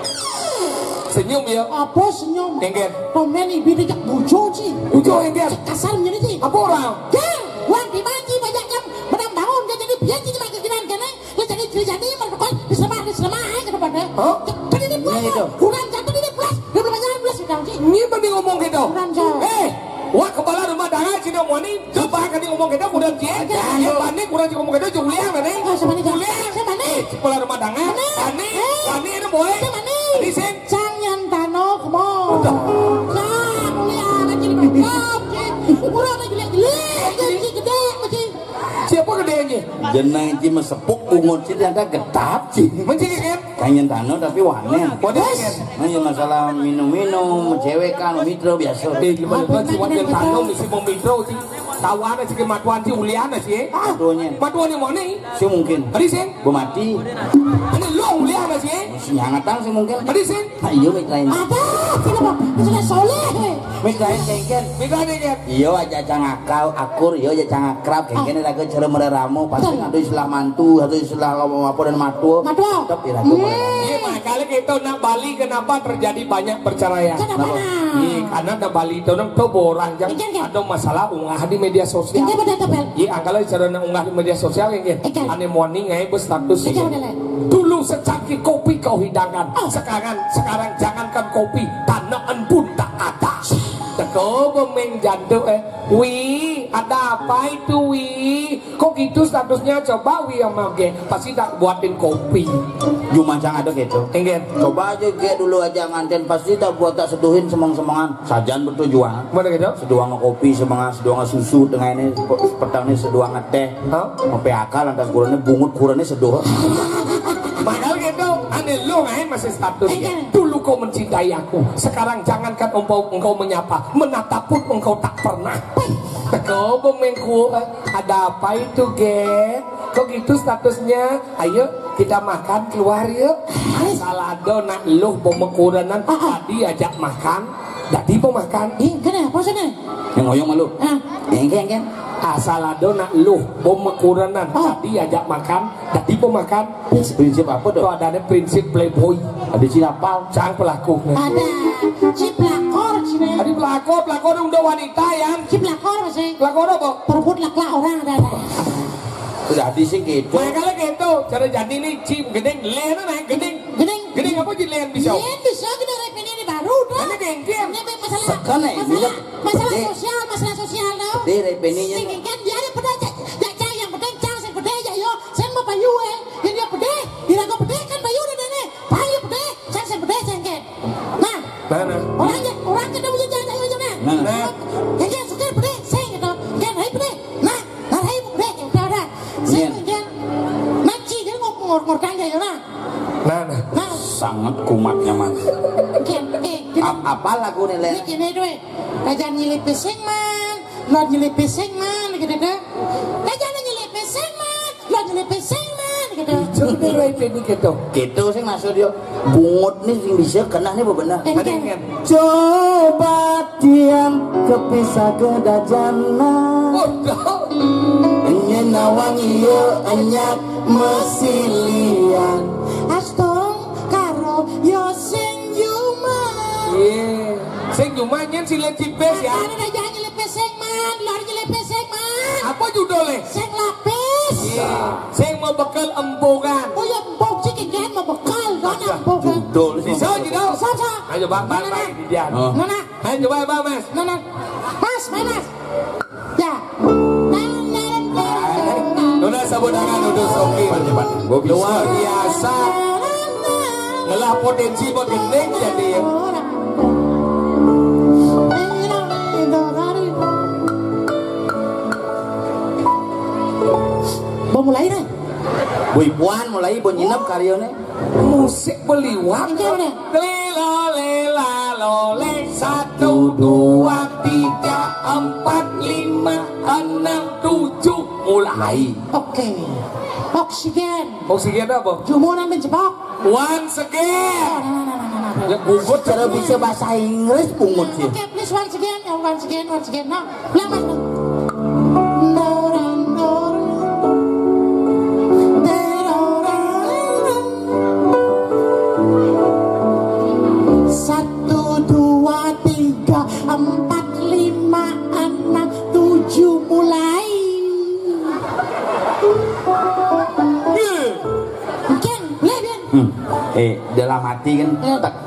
Senyum ya. Apa senyum? Engger. Komen ibu dia bujo sih. Ujo engger. Kasar menjadi sih. Apa orang? Kan, uang dibanci banyak kan menang dia jadi biar jadi makin kinan kene, jadi mereka diselemah ke depannya. Hah? Kan ini Iya, itu. kurang jatuh ini plus, dia belum jalan plus sudah sih. Ini mending ngomong gitu. Kurang jauh. Wah kepala rumah tangga cina wani coba kan ngomong kita udah cie. Panik kurang ngomong kita julian mana? Oh, sama nih, Julian. sama nih. Kepala rumah tangga. Panik. Wani itu boleh. Sama nih. Di sini. Jangan tano kemo. Jangan mulia macam ni macam. Kurang lagi gede macam. Siapa gedenya? jenang itu mesepuk ungut sih ada getap sih Mencik kan? kangen tanah tapi wanen Wanen kan? hanya masalah minum-minum mencewekan mitra biasa Di lembaga cuma dia tanam misi pemikro sih. Tawana sih kematuan sih uliana sih. aduhnya Matuan yang mana? sih mungkin Tadi sih. bermati Ini lo uliana sih. nyangatan sih mungkin Tadi sih. iya mitrain Ada, kenapa? Sudah soleh. mitrain kengken Mika nih kan? iya aja cangakrab akur iya aja cangakrab kengken lagi cara mereramu pasti ada istilah mantu atau istilah apa dan matu Matu. tapi ragu Iya makanya kita nak Bali kenapa terjadi banyak perceraian? Kenapa? Iya karena di Bali itu nang tuh borang yang ada masalah unggah di media sosial. Ini pada tepel. Iya angkala cara nang unggah di media sosial yang Ikan. ane morning ngai berstatus Ikan ini. pada lain. Dulu secangkir kopi kau hidangan, sekarang jangankan kopi, tanaan pun tak ada. Teko pemain jantung wi ada apa itu Wi? Kok gitu statusnya? Coba Wi sama Ge pasti tak buatin kopi. Cuma jangan ada gitu. Enggak. Coba aja Ge dulu aja nganten pasti tak buat tak seduhin semang-semangan. Sajan bertujuan. Mana gitu? Seduang kopi semangat, seduang susu dengan ini petang ini seduang teh. Sampai akal lantas kurangnya bungut kurangnya seduh. Padahal gitu, aneh lo main masih statusnya. Dulu kau mencintai aku, sekarang jangankan engkau menyapa, menatap pun engkau tak pernah. Kau pemengku, ada apa itu Ge? Kok gitu statusnya? Ayo kita makan keluar yuk. Salado nak lu pemekuranan tadi ajak makan, jadi pemakan. Kenapa sih nih? Yang ngoyong malu. Engke. Asalado nak lu pemekuranan tadi ajak makan, jadi pemakan. Prinsip apa Itu dong? ada prinsip playboy. Ada sinapal. Sang pelaku. Ada si pelakor sih nih. Tadi pelakor udah wanita ya. Si pelakor masih. Pelakor apa? Perebut lak-lak orang ada. Jadi sih gitu. Makanya gitu, cara jadi nih cim gedeng len nih gedeng apa jadi len bisa? Iya bisa kita repenya ini baru dah. Ini gengkem. Ini masalah Sekarang ini masalah sosial tau. Di repeninya. Ini kan dia ada peda yang penting cang saya peda ya yo. Saya mau payu ini dia peda. Dia kau peda kan payu dah ini. Payu peda, cang saya peda saya kan. Nah, Mana? orang kita punya jangan ayo jangan. Nah. Yang suka peda saya gitu. Kan hai peda. Nah, hai peda yang dah. Saya kan. Maci dia ngor kan ya nah. Nah. Sangat kumatnya mas. Apa lagu nih Len? Gini doy, kajian nyilip pesing man, lo nyilip pesing man, gitu deh. Kajian nyilip pesing man, lo nyilip pesing man, gitu. Coba repeni gitu. Gitu sih maksud dia. Bungut nih yang bisa kena nih benar. Ada yang Coba diam kepisah kedajana. bodoh. Nyenawang iya enyak mesilian. Astong karo yo sing yuma. Iya. Sing cuma nyen si lecipes ya. Ada kajian nyilip pesing man, lo nyilip pesing man. Apa judulnya? Sing lapis. Iya. Sing mau bekal embogan. Oh ya empuk sih kan mau bekal, kan empuk kan. Dul Bisa gitu. Bisa. Ayo bang di dia. Nana. Ayo coba bang mas. Nana. Mas, mas. Ya. Nona sabun tangan udah soki. Gue bisa. Luar biasa. Ngelah potensi mau gendeng jadi ya. Mau mulai nih? Bui puan mulai bu nyinap karyone. Musik beliwak. Lela lela lole 1 2 3 4 5 6 7 mulai. Oke. Oksigen. Oksigen apa? Jumunan menjebak. Once again. Ya bungut Cara bisa bahasa Inggris bungut sih. Oke, please once again. Once again. Nah, lama. Dalam hati kan tak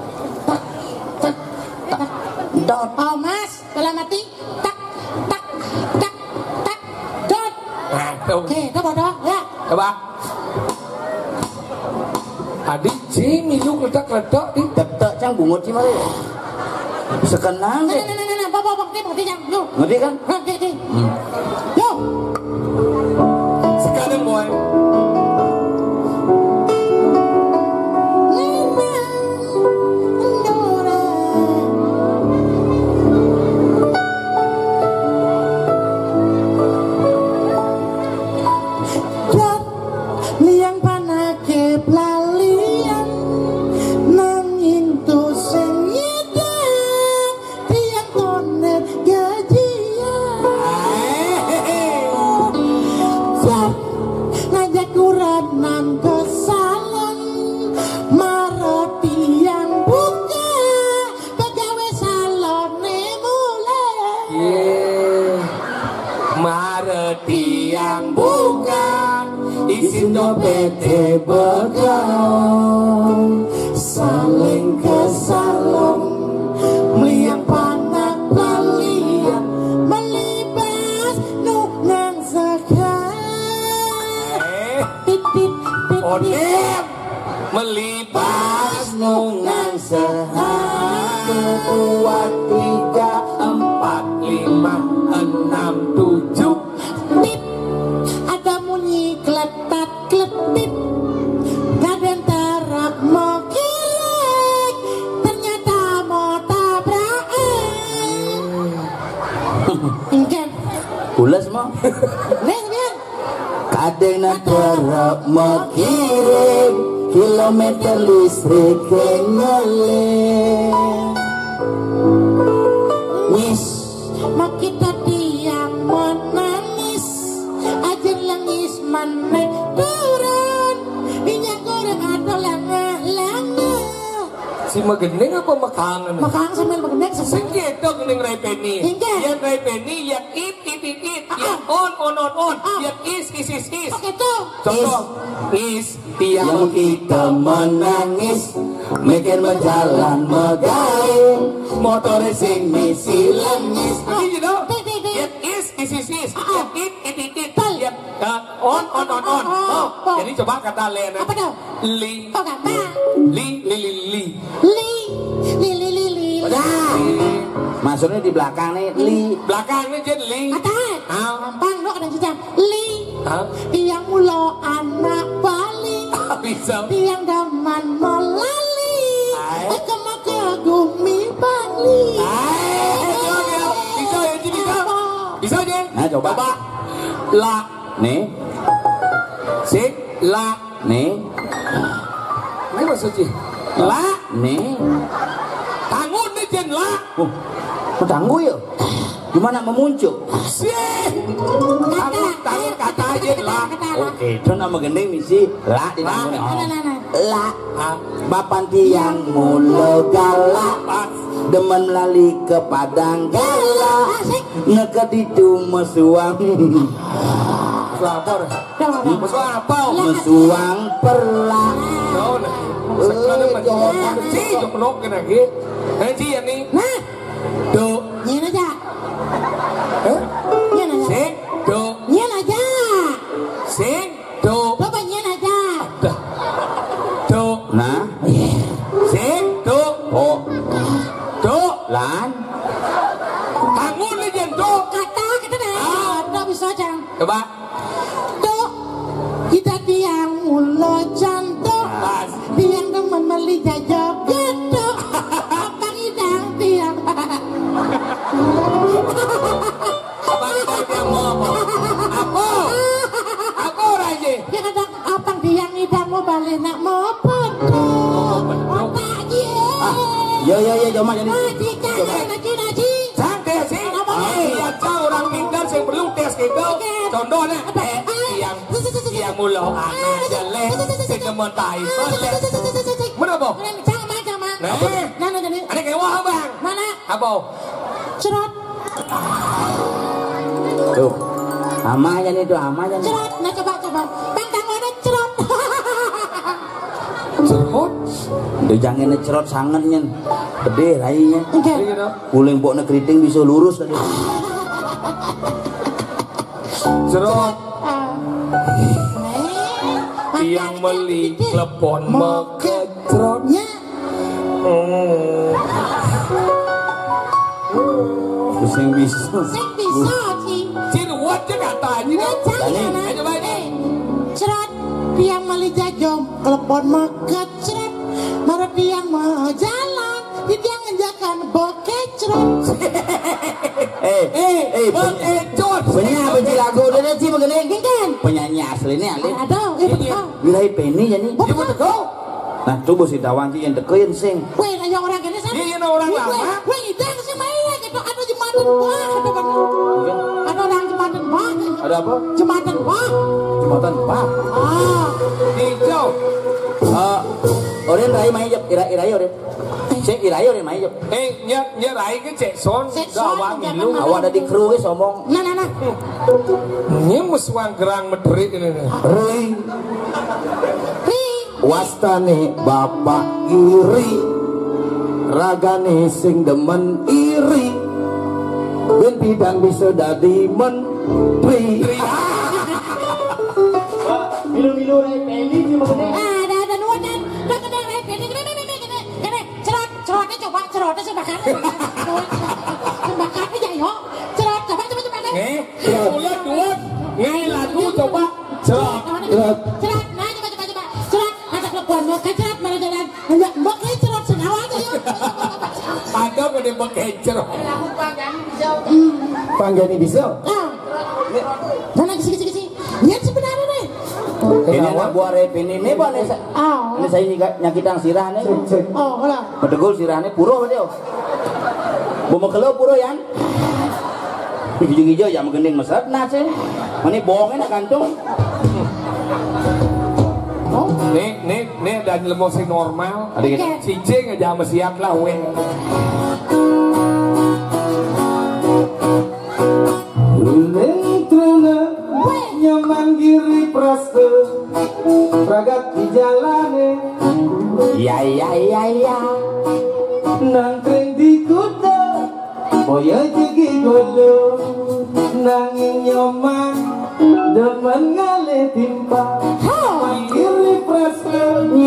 dot. Oh mas, dalam hati tak dot. Oke, itu bodoh ya. Coba. Adik cing minum ledak-ledak di Tetek cang bungut sih mari. Sekenang deh. Nah, bawa bukti yang yuk. Ngerti kan? Oke. Yuk. sekarang boy. Tiang buka isi dompet begaun saling ke salon meliang panak balian melibas Ondem melibas nungan sehari 2, 3, 4, 5, 6, 7 Tip, ada bunyi kletat kletip, gaden terap mau kilik, ternyata mau tabrakan. Ingken, Pulas mah. les biar. Kadena terap mengirim kilometer listrik ngeleng. Nis Mak kita diam menangis, ajar langis manek turun, minyak goreng ada langa-langa. si magening apa makangan Makang sambil mengendek sesuatu. segitu gening Raipeni Hingga. yang Raipeni yang it yang on yang is Oke tuh. contoh is tiang yang kita menangis mikir menjalan megaing motor racing misi lengis. you know Tik, tik, tik. yang is yang it yang on jadi coba kata Len Apa tuh? li Oh gampang. li Li. Maksudnya di belakang nih li belakangnya jadi li Atas. Ah. Gampang lo kadang cicam. Li. Hah? Yang mulo anak Bali. bisa Yang daman melali. Ay. Gumi Bali. bisa aja Nah, coba. la nih sik la nih ini maksudnya la nih tangun nih jen la tangguh ya gimana memuncul sih tangun kata aja la oke itu nama gendeng misi la di tangan la bapan tiang mulo galak demen lali ke padang galak ngeket itu mesuang lapor masuk apa mesuang perlah daun sekarang macam sih jok kena gitu nanti yang ini Nah, do nyen aja. eh Nyen aja. sik do Nyen aja. sik do Coba nyen aja. do nah sik do oh do lan tangun nih jen do Kata dah. Ada bisa jang. coba Tuh, kita tiang mulo jantung. pas Tiang teman meli jajak gitu. Apa idang tiang? apa kita yang mau apa raja Ya kadang apa tiang idang mau balik nak mau pedut. Otak ye. yo cuma jadi Naji cari naji. santai sih baca orang pintar yang perlu tes gitu contohnya tiang mulo anak jelek sing kemen tai boleh mana po Jangan. Nah, jadi. ada kayak wah bang Mana? apa Cerot. tuh amanya nih tuh amanya nih Cerot. Nah coba. Bang tangannya cerot. cerut tuh jangan cerot sangat nyen gede rainya Oke. gitu kuling bok keriting bisa lurus tadi cerut tiang meli klepon mekecrot Ya. terus yang bisa Sing bisa sih. ciruat aja katanya coba ini Cerot tiang mali jajom kelepon meket cerot marah tiang mau jalan di tiang ngejakan bokeh cerot bekecot penyanyi lagu udah sih begini kan penyanyi aslinya alih aduh itu betul wilayah penny jadi dia mau tegau nah coba si tawanci yang tekein sing weh nanya orang kene sana Iya, orang lama. weh idang sih maya gitu ada jembatan wah ada orang jembatan wah ada apa jembatan wah jembatan pak hijau orang rai main jep irai orang sing irai orang main jep nyerai ke cek son Cek son, gawang jangan milu awak ada di kru sombong nah nyemus wang gerang medrit ini ring ri wastane bapak iri ragane sing demen iri ben bidang bisa dadi menteri milu repeni di mana? Ada nuanan. Dah kena repeni kena cerotnya coba kan. Bakar aja yo. Cerot coba. Ulat ngai lagu coba. Cerot. Nah coba. Cerot ada kelepuan mau cerot mana jalan. Enggak mau cerot senawa aja yo. Ada gede bekecer. Panggani bisa. Mana kisi. Lihat sebenarnya nih. Ini anak buah repeni ini boleh. Ini saya nyakitang sirah nih. Oh, kalau. Pedegul sirah nih puro dia. Buma kelo puro yan. Hijau-hijau yang menggending mesat nasi. Ini bohongnya nak gantung. Nih dan lemosing normal. Adik Si Cing aja siap lah we. Nyaman giri praste pragat di jalane Ya. nangkring di kuda boya jegi golo nanging nyaman demen ngale timpa giri praste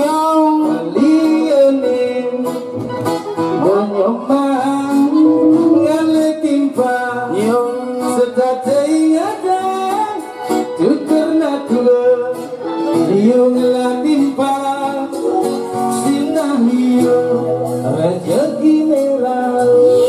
alienin nyaman ngale timpa sedate ingadan tutur natura liung ladimpa sinahiyo rejeki merah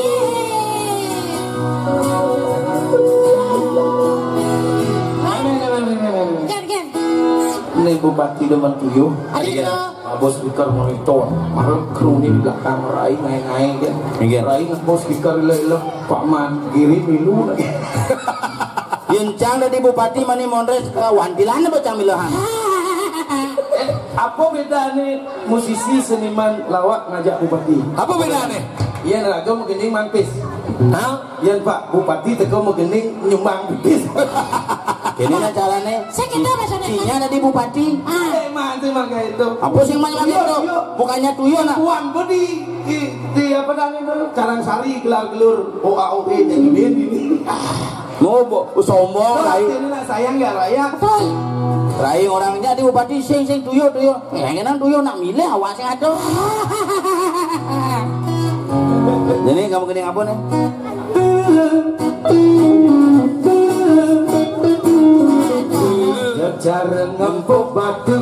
Gan. ini bupati demen tuyuh bos speaker monitor mahal kru di belakang rai ngai kan rai bos speaker lele Pak Man giri milu lagi Yencang dari bupati mani mondres ke wantilan apa camilahan? apa beda nih musisi seniman lawak ngajak bupati Apa bedanya? iya raga mau gening mampis iya Pak Bupati teko mau gening nyumbang pipis Kini na carane. Saya kira maksudnya. Sinya dari bupati. mantu mangga itu Apa sih banyak itu? Bukannya tuyo nak. Puan bodi di apa namanya Karangsari gelar-gelur OAOE jadi ini Mau sombong rai. ini lah sayang ya raya Rai orangnya di bupati sing tuyo. Pengenan tuyo nak milih awak sing ado. Jadi kamu kening apa nih? Jajar ngempuk batu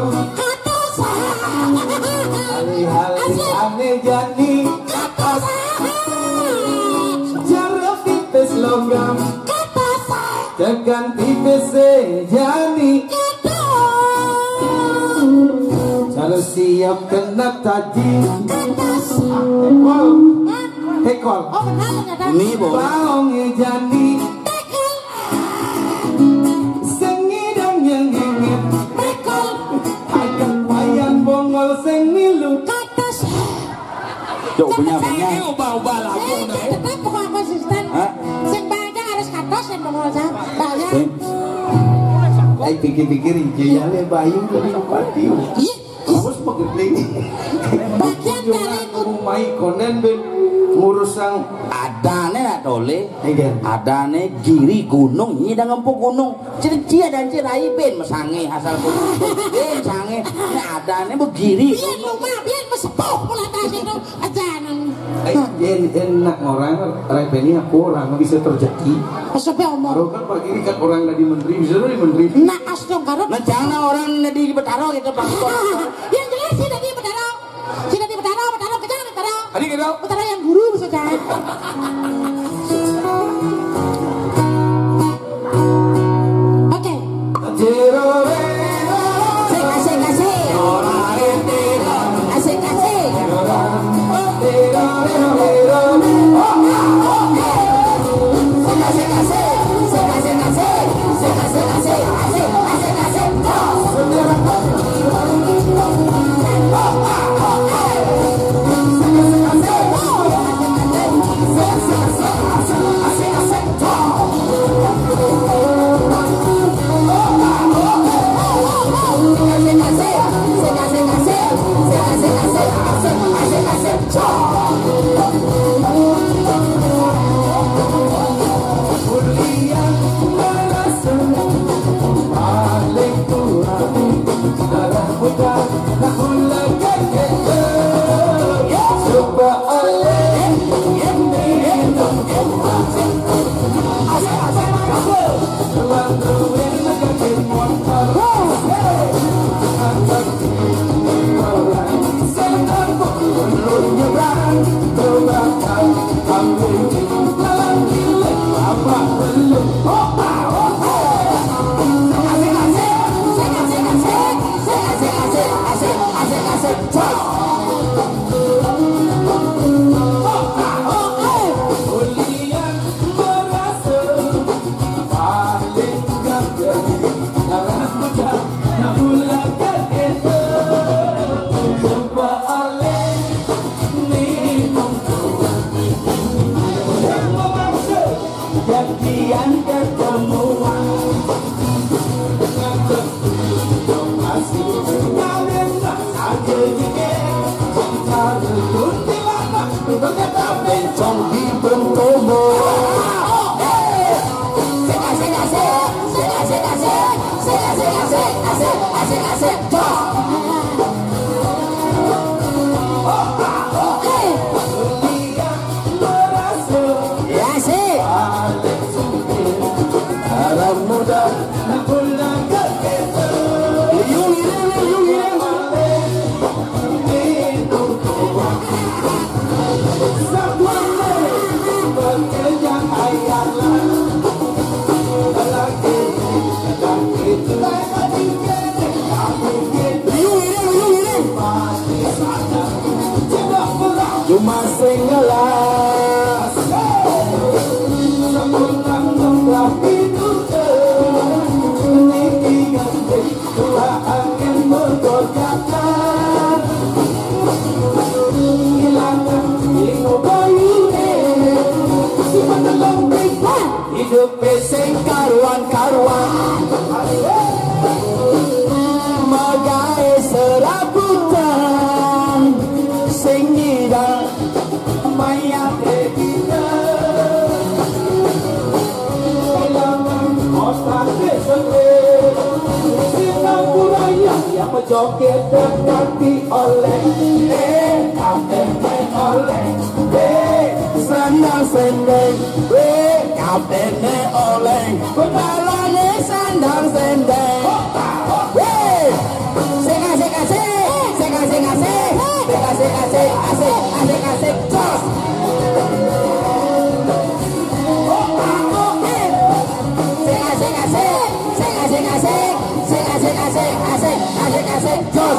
Alih-alih aneh jadi Jarap tipis logam Tekan tipis sejani Kalau siap kena taji Tekol Oh benar ternyata. Ini boh. Baong jani Sengidang yang ingin Akan wayang bongol seng nilu Cok punya. Ini ubah-ubah lagu nih. Tetap bukan konsisten. Hah? Sing banyak harus katos dan penguasa. Banyak. Ay pikir-pikir jayane bayu dari bupati Iya. Kamus pagedling Bagian dari rumai konen ben ngurus sang Adane nak tole. Iya. Adane giri gunung nyidang ngempuk gunung. Cia dan cirai ben mesange asal gunung. Ben sange. Ini adane begiri. biar rumah biar mesepuh pula tas itu ajaran. enak orang repeni aku orang bisa terjadi Sampai omong. kalau kan pagi ini kan orang dari menteri bisa dari menteri Nah asdong karut. Nah jangan orang di Betaro gitu Bang. Yang jelas sih tadi Betaro. Sih tadi Betaro kejar Betaro. Tadi kita Betaro yang guru bisa jadi. Oke. Asik. Cuma senggelas sepulang membelah hidup ini ganti tua angin bergoyangkan hilangkan ilmu bayu si pendelong hidup peseng karuan-karuan magai serabutan sing nyidang mayat kita kehilangan otak desere sinang buraya yang menjoget dan ganti oleh oleh sandang sendeng kaptene oleh pedalane sandang sendeng asik jos asik jos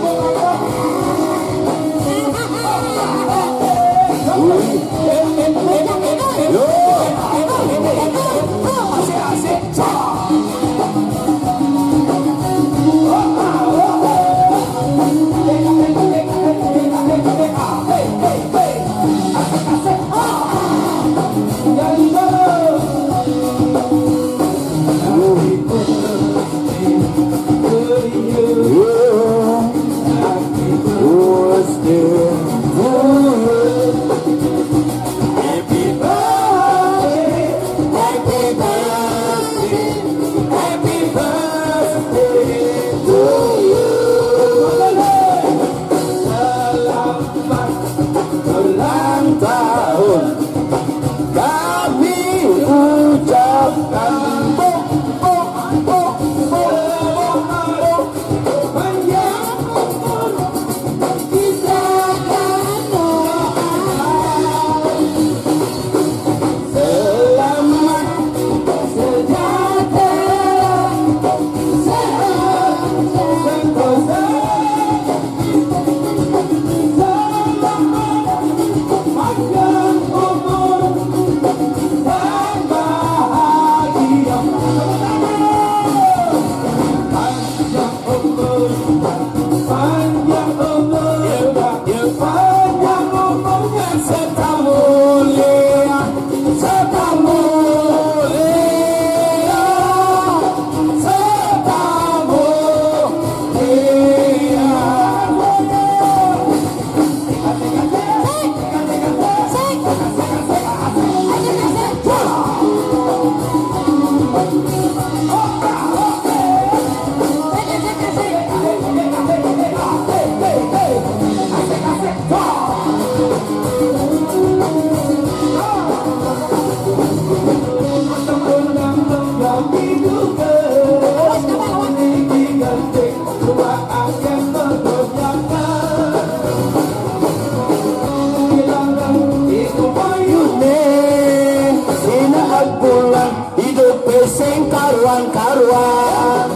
karuan-karuan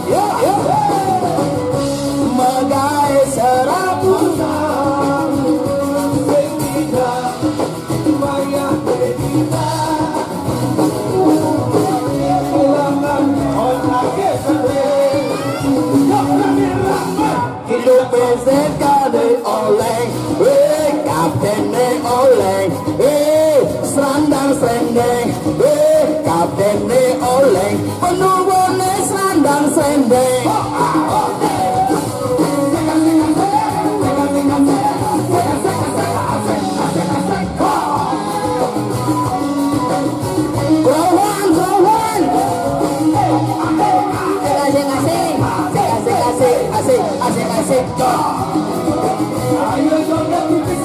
megai serabutan sehingga mayat kita kehilangan otak kesehatan hidup sekali oleh kaptene oleh serandang sendeng kaptene oleh penuhane serandang sendeng Rowan asik-asik Ayo joget tipis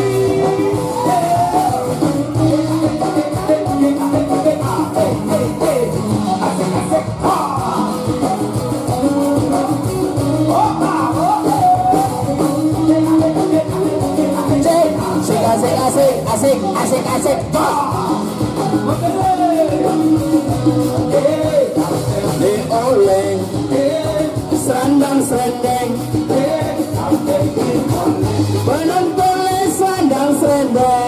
asik dioleng serandang serendeng penonton serandang serendeng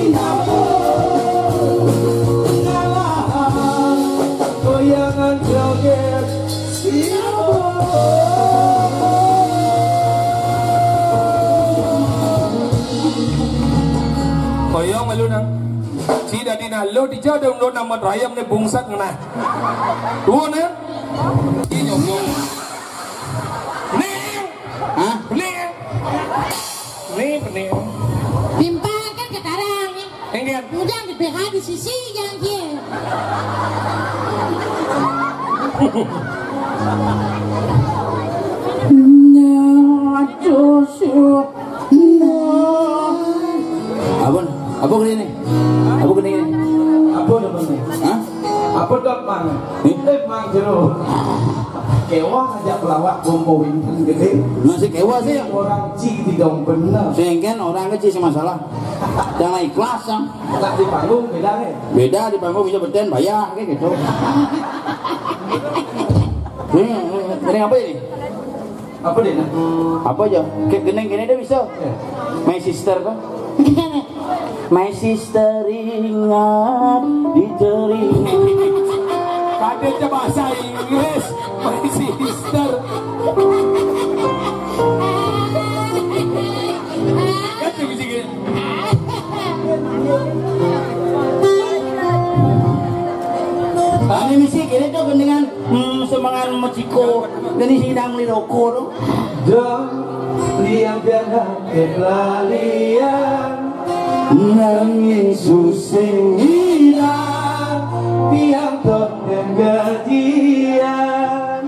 goyangan joget koyong malu nang si dadi nalo di jauh dong dong nama rayam ne bungsak ngana dua ne ini nyong nih Hah? nih Timpakan ke tarang nih. enggak Udah di BH di sisi yang kia. Abon, apa gini nih? Apa gini nih? apa namanya Hah? apa dot mang mang jero kewa ngajak pelawak bombo winten gede Masih kewa sih. orang cik di dong bener Sehingga orang kecil sih masalah. Jangan ikhlas ya. tak di panggung beda nih Beda di panggung bisa beden bayar kayak gitu. Ini apa ini? apa deh nah Apa aja? Kayak geneng gini deh bisa. My sister kan? My sister ingat di telinga. Kadenya bahasa Inggris my sister kan tuh bisik Ini misi kini tuh gendengan semangat Meksiko. Gini sidang di rokok tuh. dong liang jangan kelalian nangis susing hilang tiang tok dan gajian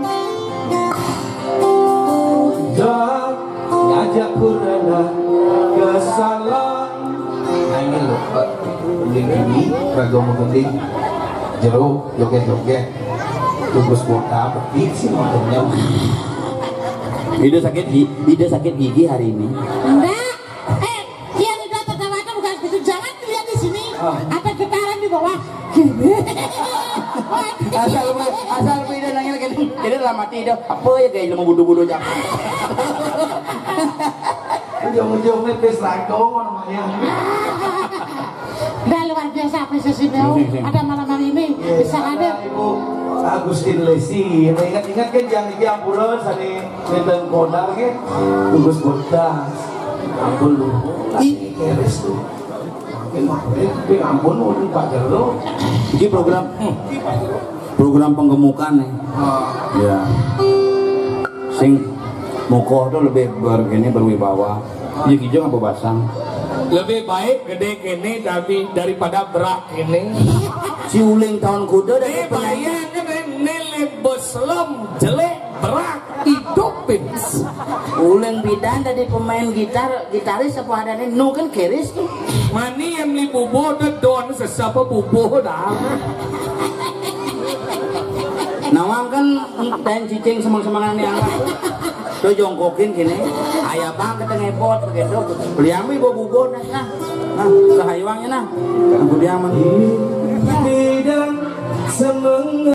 dong ngajak kurana ke salon ini loh pak gending ini ragam gending jeruk joget-joget tunggu kuota betik sih makanya Ida sakit gigi hari ini. Enggak. Dia tidak tertawakan bukan gitu. Jangan dilihat di sini. Ada getaran di bawah. Gini. Asal Ida nanya gini dalam hati Ida apa ya kayak mau budu-budu jangan. ujung-ujungnya pes langkong namanya Udah luar biasa apresiasi beliau. Ada malam hari ini bisa ada. Ibu Agustin Lesi ingat-ingat kan yang iki ampunan sani nenten kodar ke tugas bodas ampun lu lagi keres tuh tapi ampun lu Pak Jero Ini program penggemukan nih. Ya. Sing mukoh tuh lebih begini berwibawa. Jadi hijau apa basang? lebih baik gede kene tapi daripada berak kene Si uling tahun kuda dari bayangkan nele beslem jelek berak hidupin uling bidan dari pemain gitaris apa ada nih nu kan keris tuh. mani yang li bubo don sesapa bubo dah Nawang kan dan cicing semang-semangan yang tuh jongkokin gini ayah bang kita ngepot begitu beli ambil bobo nah sahayuangnya nah aku dia mah bidang semeng